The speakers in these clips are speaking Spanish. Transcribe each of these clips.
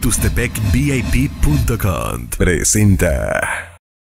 TuxtepecVIP.com presenta.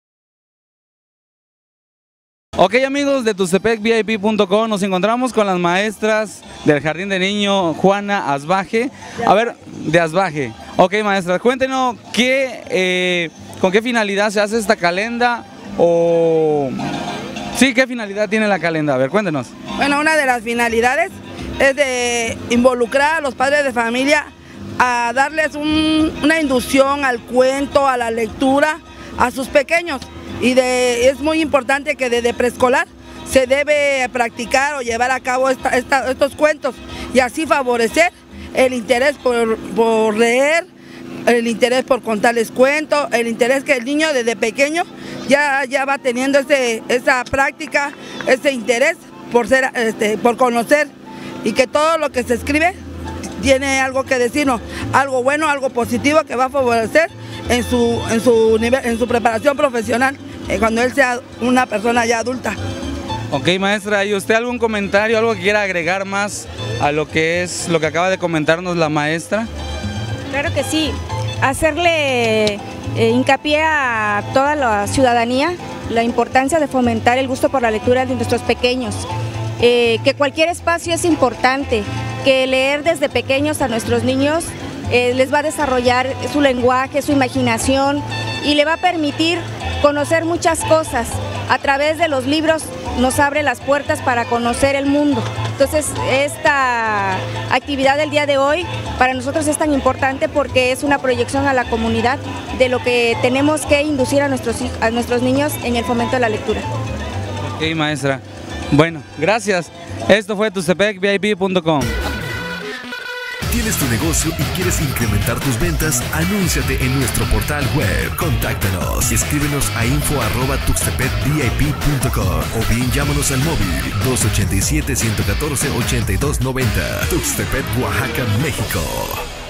Ok, amigos de TuxtepecVIP.com, nos encontramos con las maestras del Jardín de Niño Juana Asbaje. A ver, de Asbaje. Ok, maestras, cuéntenos con qué finalidad se hace esta calenda o... Sí, ¿qué finalidad tiene la calenda? A ver, cuéntenos. Bueno, una de las finalidades es de involucrar a los padres de familia a darles una inducción al cuento, a la lectura, a sus pequeños. Y es muy importante que desde preescolar se debe practicar o llevar a cabo estos cuentos y así favorecer el interés por leer, el interés por contarles cuentos, el interés que el niño desde pequeño ya va teniendo esa práctica, ese interés por conocer, y que todo lo que se escribe tiene algo que decirnos, algo bueno, algo positivo que va a favorecer en su preparación profesional cuando él sea una persona ya adulta. Ok, maestra, ¿y usted algún comentario, algo que quiera agregar más a lo que acaba de comentarnos la maestra? Claro que sí, hacerle hincapié a toda la ciudadanía la importancia de fomentar el gusto por la lectura de nuestros pequeños, que cualquier espacio es importante, que leer desde pequeños a nuestros niños les va a desarrollar su lenguaje, su imaginación y le va a permitir conocer muchas cosas. A través de los libros nos abre las puertas para conocer el mundo. Entonces, esta actividad del día de hoy para nosotros es tan importante porque es una proyección a la comunidad de lo que tenemos que inducir a nuestros niños en el fomento de la lectura. Ok, maestra. Bueno, gracias. Esto fue TuxtepecVIP.com. ¿Tienes tu negocio y quieres incrementar tus ventas? Anúnciate en nuestro portal web. Contáctanos. Escríbenos a info@tuxtepecvip.com o bien llámanos al móvil 287-114-8290. Tuxtepec, Oaxaca, México.